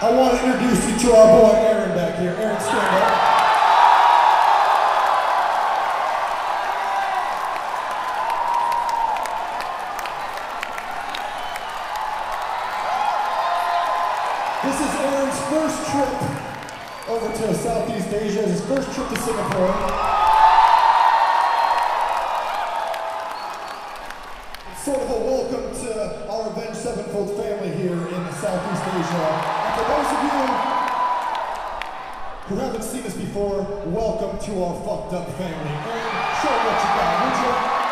I want to introduce you to our boy Aaron back here. Aaron, stand up. This is Aaron's first trip over to Southeast Asia, his first trip to Singapore. It's sort of a welcome to our Avenged Sevenfold family here in Southeast Asia. And for those of you who haven't seen us before, welcome to our fucked up family. Aaron, show what you got, would you?